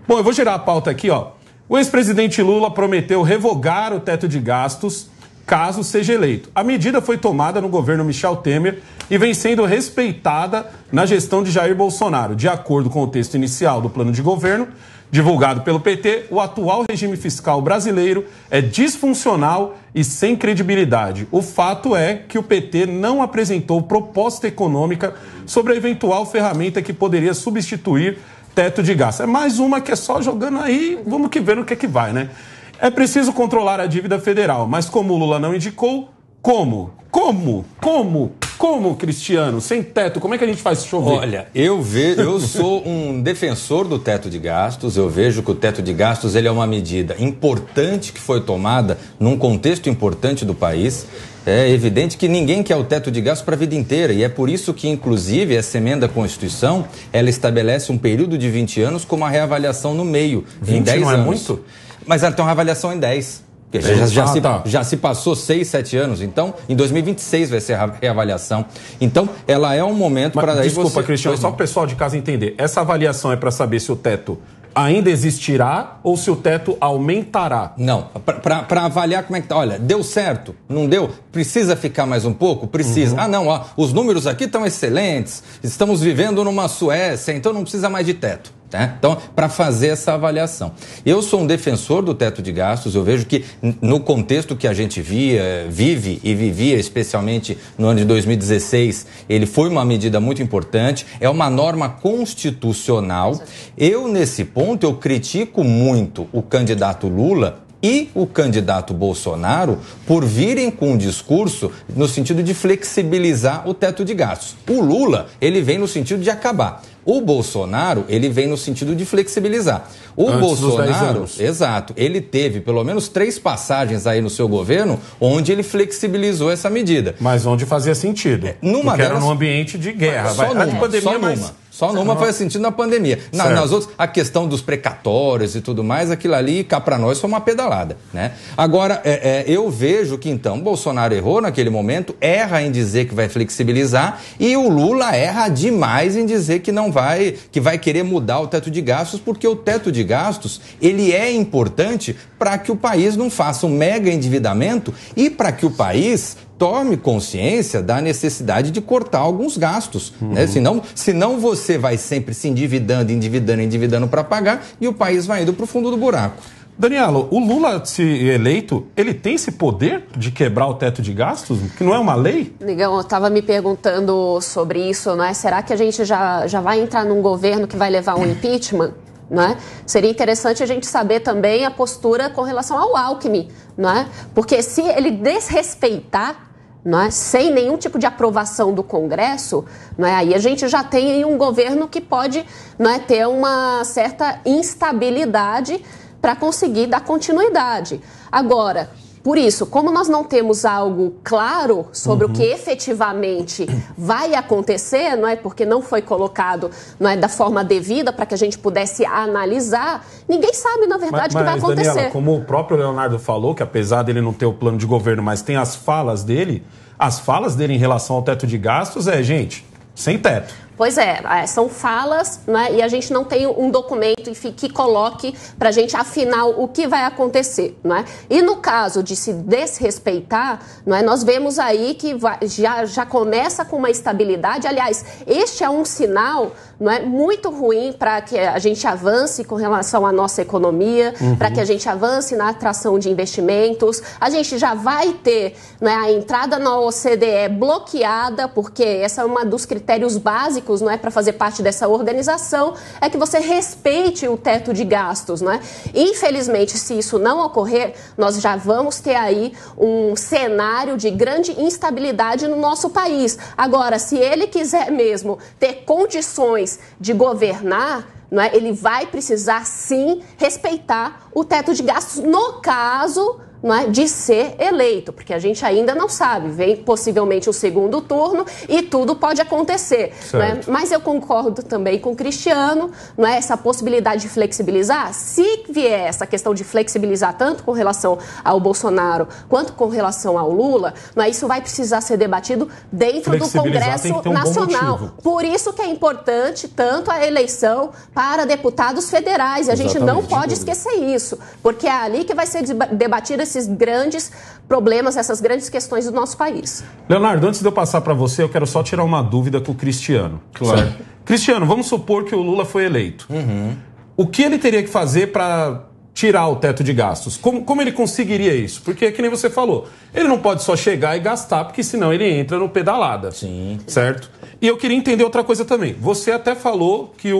Bom, eu vou girar a pauta aqui, ó. O ex-presidente Lula prometeu revogar o teto de gastos caso seja eleito. A medida foi tomada no governo Michel Temer e vem sendo respeitada na gestão de Jair Bolsonaro. De acordo com o texto inicial do plano de governo, divulgado pelo PT, o atual regime fiscal brasileiro é disfuncional e sem credibilidade. O fato é que o PT não apresentou proposta econômica sobre a eventual ferramenta que poderia substituir teto de gastos. É mais uma que é só jogando aí, vamos que ver no que vai, né? É preciso controlar a dívida federal, mas como o Lula não indicou, como, Cristiano? Sem teto, como é que a gente faz chover? Olha, eu sou um defensor do teto de gastos, eu vejo que o teto de gastos ele é uma medida importante que foi tomada num contexto importante do país. É evidente que ninguém quer o teto de gastos para a vida inteira e é por isso que, inclusive, essa emenda à Constituição, ela estabelece um período de 20 anos com uma reavaliação no meio, 20 em 10 não anos. É muito? Mas ela tem uma avaliação em 10. Já se passou 6, 7 anos, então em 2026 vai ser a reavaliação. Então, ela é um momento para... Desculpa, Cristiano, só para o pessoal de casa entender. Essa avaliação é para saber se o teto ainda existirá ou se o teto aumentará? Não, para avaliar como é que tá. Olha, deu certo? Não deu? Precisa ficar mais um pouco? Precisa. Ah, não, ó, os números aqui estão excelentes, estamos vivendo numa Suécia, então não precisa mais de teto. Então, para fazer essa avaliação. Eu sou um defensor do teto de gastos, eu vejo que no contexto que a gente vive e vivia, especialmente no ano de 2016, ele foi uma medida muito importante, é uma norma constitucional. Eu, nesse ponto, eu critico muito o candidato Lula e o candidato Bolsonaro por virem com um discurso no sentido de flexibilizar o teto de gastos. O Lula, ele vem no sentido de acabar. O Bolsonaro, ele vem no sentido de flexibilizar. O Bolsonaro, exato, ele teve pelo menos 3 passagens aí no seu governo onde ele flexibilizou essa medida. Mas onde fazia sentido. Numa delas, era num ambiente de guerra. Só numa faz sentido na pandemia. Nas outras, a questão dos precatórios e tudo mais, aquilo ali, cá para nós, foi uma pedalada, né? Agora, eu vejo que, então, Bolsonaro errou naquele momento, erra em dizer que vai flexibilizar e o Lula erra demais em dizer que não vai, que vai querer mudar o teto de gastos, porque o teto de gastos, ele é importante para que o país não faça um mega endividamento e para que o país tome consciência da necessidade de cortar alguns gastos, né? Senão você vai sempre se endividando para pagar e o país vai indo para o fundo do buraco. Danielo, o Lula, se eleito, ele tem esse poder de quebrar o teto de gastos? Que não é uma lei? Negão, eu estava me perguntando sobre isso, não é? Será que a gente já vai entrar num governo que vai levar um impeachment? Não é? Seria interessante a gente saber também a postura com relação ao Alckmin, não é? Porque se ele desrespeitar, não é, sem nenhum tipo de aprovação do Congresso, não é, aí a gente já tem um governo que pode, não é, ter uma certa instabilidade para conseguir dar continuidade. Agora, por isso, como nós não temos algo claro sobre o que efetivamente vai acontecer, não é, porque não foi colocado, não é, da forma devida para que a gente pudesse analisar, ninguém sabe, na verdade, o que vai acontecer. Daniela, como o próprio Leonardo falou, que apesar dele não ter o plano de governo, mas tem as falas dele em relação ao teto de gastos gente, sem teto. Pois é, são falas, né, e a gente não tem um documento que coloque para a gente, afinal, o que vai acontecer. Né? E no caso de se desrespeitar, né, nós vemos aí que já começa com uma estabilidade. Aliás, este é um sinal, não é, muito ruim para que a gente avance com relação à nossa economia, para que a gente avance na atração de investimentos. A gente já vai ter, né, a entrada na OCDE bloqueada, porque esse é um dos critérios básicos, não é, para fazer parte dessa organização, é que você respeite o teto de gastos, não é? Infelizmente, se isso não ocorrer, nós já vamos ter aí um cenário de grande instabilidade no nosso país. Agora, se ele quiser mesmo ter condições de governar, não é, ele vai precisar sim respeitar o teto de gastos no caso, não é, de ser eleito, porque a gente ainda não sabe, vem possivelmente um segundo turno e tudo pode acontecer. Não é? Mas eu concordo também com o Cristiano, não é, essa possibilidade de flexibilizar, se vier essa questão de flexibilizar tanto com relação ao Bolsonaro quanto com relação ao Lula, não é, isso vai precisar ser debatido dentro do Congresso Nacional. Por isso que é importante tanto a eleição para deputados federais, e a gente não pode esquecer isso, porque é ali que vai ser debatido esses grandes problemas, essas grandes questões do nosso país. Leonardo, antes de eu passar para você, eu quero só tirar uma dúvida com o Cristiano. Claro. Certo? Cristiano, vamos supor que o Lula foi eleito. O que ele teria que fazer para tirar o teto de gastos? Como ele conseguiria isso? Porque, que nem você falou, ele não pode só chegar e gastar, porque senão ele entra no pedalada. Sim. Certo? E eu queria entender outra coisa também. Você até falou que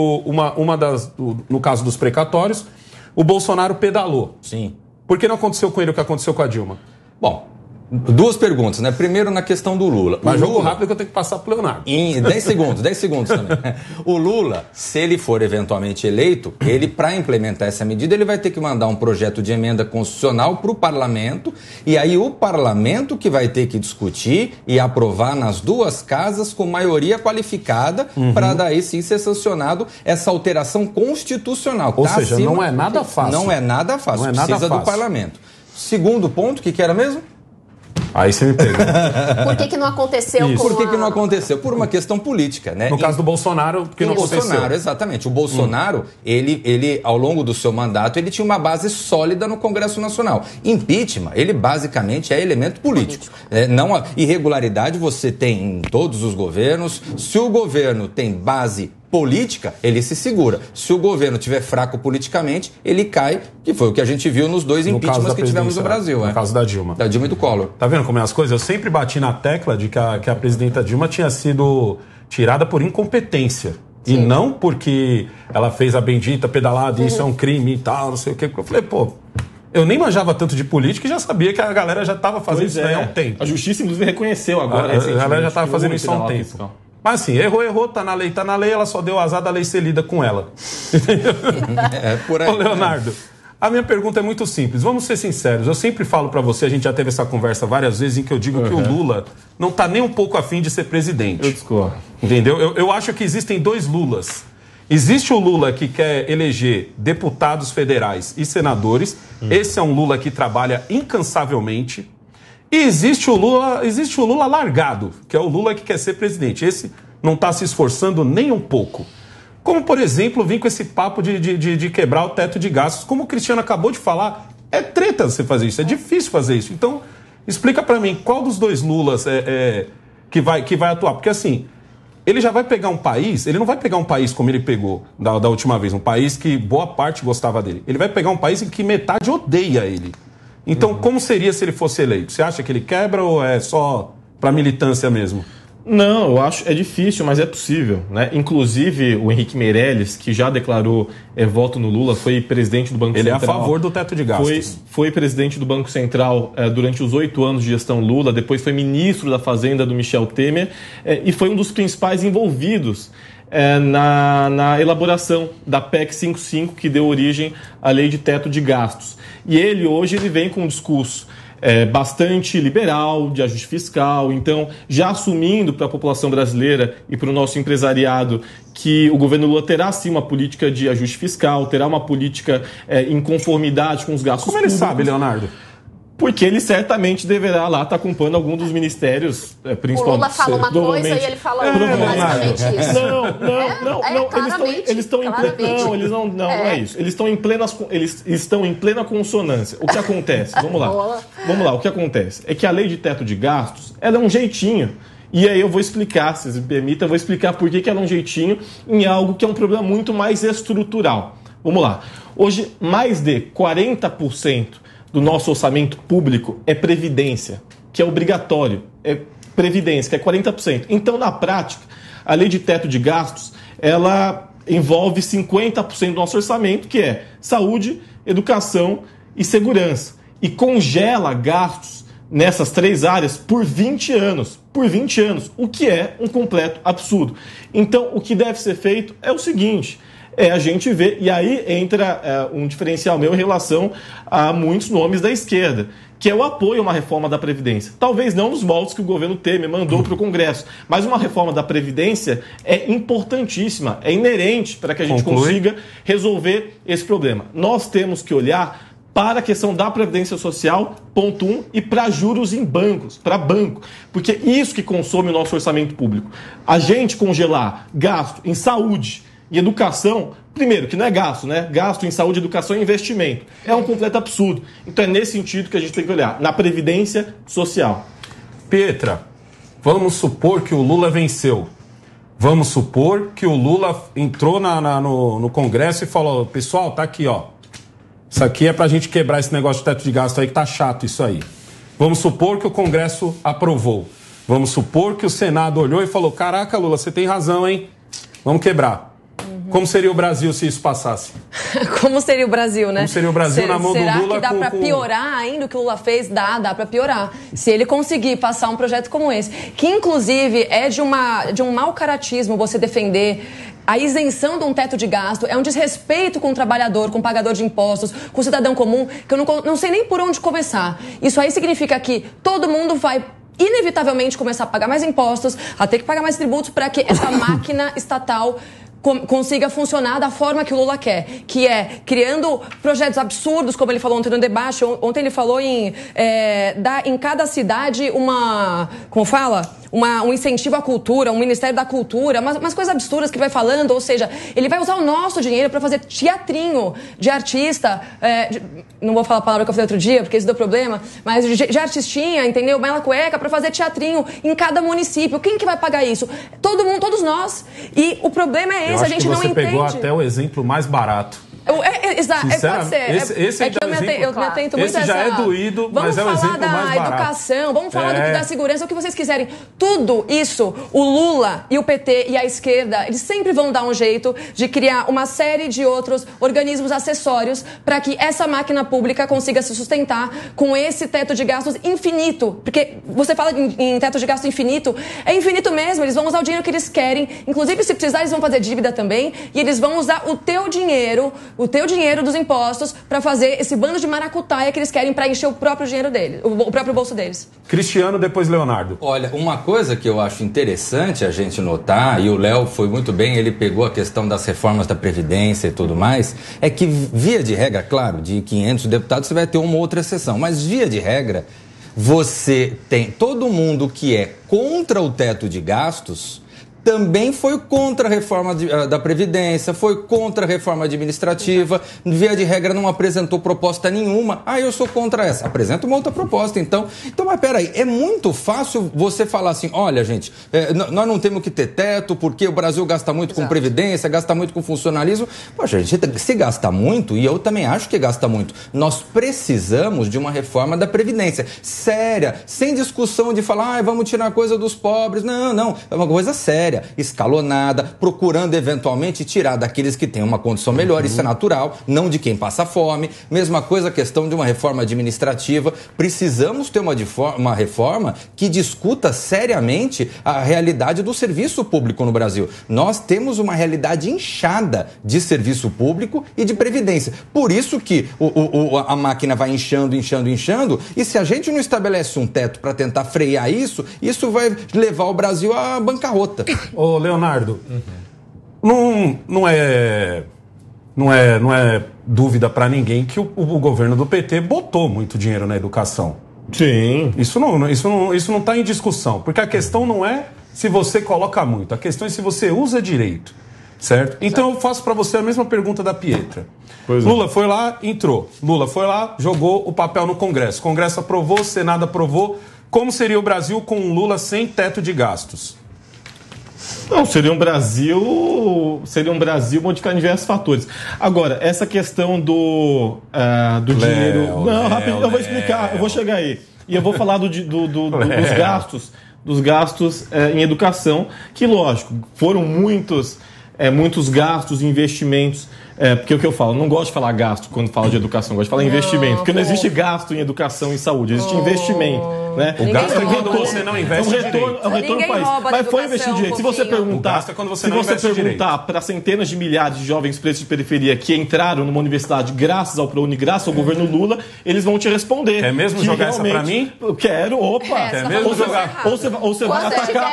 no caso dos precatórios, o Bolsonaro pedalou. Sim. Por que não aconteceu com ele o que aconteceu com a Dilma? Bom, duas perguntas, né? Primeiro na questão do Lula. Mas jogo rápido que eu tenho que passar pro Leonardo. Em 10 segundos também. O Lula, se ele for eventualmente eleito, ele, para implementar essa medida, ele vai ter que mandar um projeto de emenda constitucional para o parlamento, e aí o parlamento que vai ter que discutir e aprovar nas duas casas com maioria qualificada, para daí sim ser sancionado essa alteração constitucional. Ou seja, não é nada fácil. Não é nada fácil, precisa do parlamento. Segundo ponto, o que era mesmo? Aí você me pega. Por que não aconteceu? Por que não aconteceu? Por uma questão política, né? No caso do Bolsonaro, porque não aconteceu. Bolsonaro, exatamente. O Bolsonaro, ele, ao longo do seu mandato, ele tinha uma base sólida no Congresso Nacional. Impeachment, ele basicamente é elemento político. Irregularidade você tem em todos os governos. Se o governo tem base política, ele se segura. Se o governo estiver fraco politicamente, ele cai, que foi o que a gente viu nos dois impeachments que tivemos no Brasil. No caso da Dilma. Da Dilma e do Collor. Tá vendo como é as coisas? Eu sempre bati na tecla de que a presidenta Dilma tinha sido tirada por incompetência. Sim. E não porque ela fez a bendita pedalada e isso é um crime e tal, não sei o quê. Eu falei, pô, eu nem manjava tanto de política e já sabia que a galera já estava fazendo isso há um tempo. A justiça, inclusive, reconheceu agora. A galera já estava fazendo isso há um tempo. Fiscal. Mas assim, errou, tá na lei, ela só deu azar da lei ser lida com ela. Entendeu? Por aí. Ô, Leonardo, a minha pergunta é muito simples. Vamos ser sinceros, eu sempre falo pra você, a gente já teve essa conversa várias vezes em que eu digo que o Lula não tá nem um pouco afim de ser presidente. Eu discordo. Entendeu? Eu acho que existem dois Lulas. Existe o Lula que quer eleger deputados federais e senadores. Esse é um Lula que trabalha incansavelmente. E existe o Lula largado, que é o Lula que quer ser presidente. Esse não está se esforçando nem um pouco. Como, por exemplo, vir com esse papo de quebrar o teto de gastos. Como o Cristiano acabou de falar, é treta você fazer isso, é difícil fazer isso. Então, explica para mim, qual dos dois Lulas que vai atuar? Porque assim, ele já vai pegar um país, ele não vai pegar um país como ele pegou da última vez, um país que boa parte gostava dele. Ele vai pegar um país em que metade odeia ele. Então, como seria se ele fosse eleito? Você acha que ele quebra ou é só para militância mesmo? Não, eu acho é difícil, mas é possível, né? Inclusive, o Henrique Meirelles, que já declarou voto no Lula, foi presidente do Banco Central. Ele é a favor do teto de gastos. Foi presidente do Banco Central durante os 8 anos de gestão Lula, depois foi ministro da Fazenda do Michel Temer e foi um dos principais envolvidos na elaboração da PEC 55, que deu origem à lei de teto de gastos. E hoje ele vem com um discurso bastante liberal, de ajuste fiscal, então já assumindo para a população brasileira e para o nosso empresariado que o governo Lula terá sim uma política de ajuste fiscal, terá uma política em conformidade com os gastos públicos. Como ele sabe, Leonardo? Porque ele certamente deverá lá estar ocupando algum dos ministérios, principalmente. O Lula fala uma coisa e ele fala outra, basicamente isso. Eles estão em plena. Não é isso. Eles estão em plena consonância. O que acontece? Vamos lá. O que acontece é que a lei de teto de gastos, ela é um jeitinho. E aí eu vou explicar, se vocês me permitem, eu vou explicar por que ela é um jeitinho em algo que é um problema muito mais estrutural. Vamos lá. Hoje, mais de 40% do nosso orçamento público é previdência, que é obrigatório, é previdência, que é 40%. Então, na prática, a lei de teto de gastos, ela envolve 50% do nosso orçamento, que é saúde, educação e segurança. E congela gastos nessas 3 áreas por 20 anos. Por 20 anos, o que é um completo absurdo. Então, o que deve ser feito é o seguinte: a gente ver, e aí entra um diferencial meu em relação a muitos nomes da esquerda, que é o apoio a uma reforma da Previdência. Talvez não nos moldes que o governo Temer mandou para o Congresso, mas uma reforma da Previdência é importantíssima, é inerente para que a gente consiga resolver esse problema. Nós temos que olhar para a questão da Previdência Social, ponto 1, e para juros em bancos, para banco, porque isso que consome o nosso orçamento público. A gente congelar gasto em saúde e educação, primeiro, que não é gasto, né? Gasto em saúde, educação e investimento. É um completo absurdo. Então é nesse sentido que a gente tem que olhar, na Previdência Social. Pietra, vamos supor que o Lula venceu. Vamos supor que o Lula entrou no Congresso e falou, pessoal, tá aqui, ó. Isso aqui é pra gente quebrar esse negócio de teto de gasto aí, que tá chato isso aí. Vamos supor que o Congresso aprovou. Vamos supor que o Senado olhou e falou, caraca, Lula, você tem razão, hein? Vamos quebrar. Como seria o Brasil se isso passasse? Como seria o Brasil, né? Como seria o Brasil na mão do Lula? Será que dá pra piorar ainda o que o Lula fez? Dá pra piorar. Se ele conseguir passar um projeto como esse, que inclusive é de um mau caratismo você defender a isenção de um teto de gasto, é um desrespeito com o trabalhador, com o pagador de impostos, com o cidadão comum, que eu não sei nem por onde começar. Isso aí significa que todo mundo vai inevitavelmente começar a pagar mais impostos, a ter que pagar mais tributos para que essa máquina estatal consiga funcionar da forma que o Lula quer, que é criando projetos absurdos, como ele falou ontem no debate. Ontem ele falou em dar em cada cidade um incentivo à cultura, um Ministério da Cultura, umas coisas absurdas que ele vai falando, ou seja, ele vai usar o nosso dinheiro para fazer teatrinho de artista, não vou falar a palavra que eu falei outro dia, porque isso deu problema, mas de artistinha, entendeu? Mela cueca, para fazer teatrinho em cada município. Quem que vai pagar isso? Todo mundo, todos nós. E o problema é esse, a gente não entende. Você pegou até o exemplo mais barato. Exato, pode ser. Esse que eu me atento muito a esse já é doído, mas é o exemplo mais barato. Vamos falar da educação, vamos falar da segurança, o que vocês quiserem. Tudo isso, o Lula e o PT e a esquerda, eles sempre vão dar um jeito de criar uma série de outros organismos acessórios para que essa máquina pública consiga se sustentar com esse teto de gastos infinito. Porque você fala em teto de gasto infinito, é infinito mesmo, eles vão usar o dinheiro que eles querem. Inclusive, se precisar, eles vão fazer dívida também e eles vão usar o teu dinheiro dos impostos para fazer esse bando de maracutaia que eles querem para encher o próprio dinheiro deles, o próprio bolso deles. Cristiano, depois Leonardo. Olha, uma coisa que eu acho interessante a gente notar, e o Léo foi muito bem, ele pegou a questão das reformas da Previdência e tudo mais, é que via de regra, claro, de 500 deputados você vai ter uma outra exceção, mas via de regra, você tem todo mundo que é contra o teto de gastos também foi contra a reforma da Previdência, foi contra a reforma administrativa, via de regra não apresentou proposta nenhuma. Eu sou contra essa. Apresenta uma outra proposta, então. Mas peraí, é muito fácil você falar assim, olha, gente, nós não temos que ter teto, porque o Brasil gasta muito com Previdência, gasta muito com funcionalismo. Poxa, gente, se gasta muito, e eu também acho que gasta muito, nós precisamos de uma reforma da Previdência, séria, sem discussão de falar, vamos tirar coisa dos pobres. Não, é uma coisa séria, escalonada, procurando eventualmente tirar daqueles que têm uma condição melhor, isso é natural, não de quem passa fome. Mesma coisa a questão de uma reforma administrativa, precisamos ter uma reforma que discuta seriamente a realidade do serviço público no Brasil. Nós temos uma realidade inchada de serviço público e de previdência, por isso que a máquina vai inchando, e se a gente não estabelece um teto para tentar frear isso vai levar o Brasil à bancarrota. Ô, Leonardo, não é dúvida para ninguém que o governo do PT botou muito dinheiro na educação. Sim. Isso não está em discussão, porque a questão não é se você coloca muito, a questão é se você usa direito, certo? Então eu faço para você a mesma pergunta da Pietra. Lula foi lá, entrou. Lula foi lá, jogou o papel no Congresso. O Congresso aprovou, o Senado aprovou. Como seria o Brasil com um Lula sem teto de gastos? Não, seria um Brasil modificado em diversos fatores. Agora, essa questão do dinheiro... Não, rápido, eu vou explicar, eu vou chegar aí. E eu vou falar dos gastos em educação, que, lógico, foram muitos gastos e investimentos Porque o que eu falo, não gosto de falar gasto quando falo de educação, gosto de falar investimento, porque não existe gasto em educação e saúde, existe investimento. Né? O gasto é quando você não investe direito. É um retorno país. Mas foi investir direito. Se você perguntar, para centenas de milhares de jovens pretos de periferia que entraram numa universidade graças ao ProUni, graças ao governo Lula, eles vão te responder. Quer mesmo jogar essa pra mim? Quero, opa. Quer mesmo jogar? Ou você vai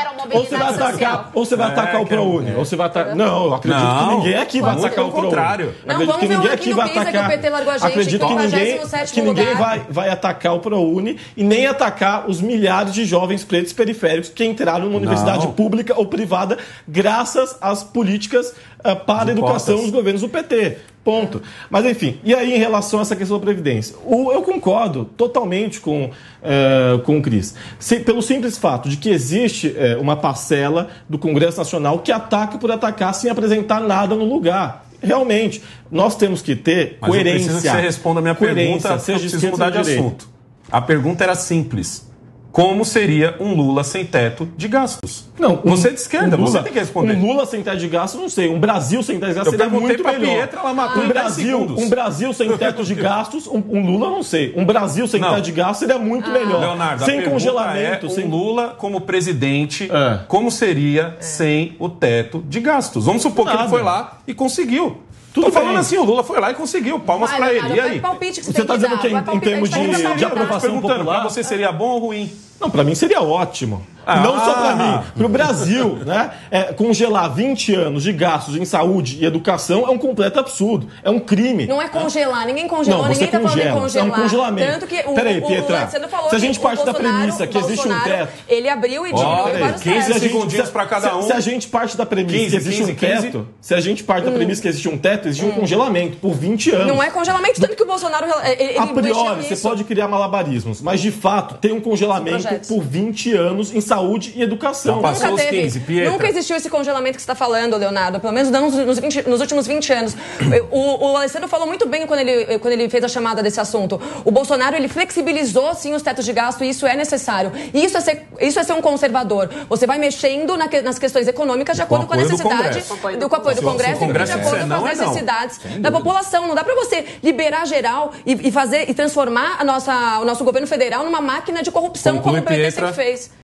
atacar o ProUni. Ou você vai atacar. Não, eu acredito que ninguém aqui vai atacar o ProUni. Acredito que ninguém aqui vai atacar. Acredito que ninguém vai atacar o ProUni e nem atacar os milhares de jovens pretos periféricos que entraram numa universidade pública ou privada graças às políticas para a educação dos governos do PT. Ponto. Mas, enfim, e aí em relação a essa questão da Previdência? Eu concordo totalmente com o Cris. Pelo simples fato de que existe uma parcela do Congresso Nacional que ataca por atacar sem apresentar nada no lugar. Realmente, nós temos que ter coerência. Mas eu preciso que você responda a minha pergunta, porque eu preciso mudar de assunto. A pergunta era simples. Como seria um Lula sem teto de gastos? Não, você é de esquerda, você tem que responder. Um Lula sem teto de gastos, não sei. Um Brasil sem teto de gastos seria muito melhor. Pietra, ela matou um Brasil sem teto de gastos, um Lula, não sei. Um Brasil sem teto de gastos seria muito melhor. Leonardo, sem congelamento. Sem Lula como presidente, como seria sem o teto de gastos? Vamos supor que ele foi lá e conseguiu. Tô falando assim, o Lula foi lá e conseguiu. Palmas pra ele. E aí? Você tá dizendo que em termos de aprovação popular... Pra você seria bom ou ruim? Não, pra mim seria ótimo. Não só pra mim. Pro Brasil, né? Congelar 20 anos de gastos em saúde e educação é um completo absurdo. É um crime. Não é congelar. Ninguém congelou. Ninguém tá falando em congelar. É um congelamento. Tanto que Peraí, Pietra. Se a gente parte da premissa que existe um teto... Ele abriu e diminuiu vários 15 segundinhos pra cada um. Se a gente parte da premissa que existe um teto... Se a gente parte da premissa que existe um teto, existe um congelamento por 20 anos. Não é congelamento, tanto que o Bolsonaro... A priori, você pode criar malabarismos, mas de fato tem um congelamento por 20 anos em saúde e educação. Já passou os 15, Pietra. Nunca existiu esse congelamento que você está falando, Leonardo, pelo menos nos últimos 20 anos. O Alessandro falou muito bem quando ele fez a chamada desse assunto. O Bolsonaro, ele flexibilizou, sim, os tetos de gasto e isso é necessário. E isso é ser um conservador. Você vai mexendo nas questões econômicas de acordo com a necessidade, com o apoio do Congresso e de acordo com as necessidades da população. Não dá para você liberar geral e transformar o nosso governo federal numa máquina de corrupção, como o PT sempre fez.